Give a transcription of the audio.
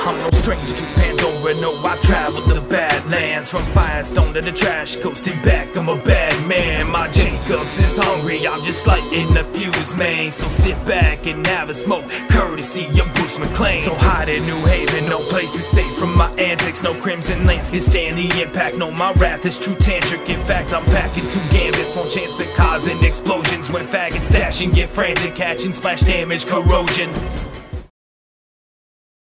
I'm no stranger to Pandora, no, I've traveled the Badlands. From Firestone to the trash coast and back, I'm a bad man. My Jacobs is hungry, I'm just lighting the fuse, man. So sit back and have a smoke, courtesy of Bruce McLean. So hide in New Haven, no place is safe from my antics. No crimson lance can stand the impact, no, my wrath is true tantric. In fact, I'm packing 2 gambits on chance of causing explosions. When faggots stash and get frantic, catching splash damage, corrosion.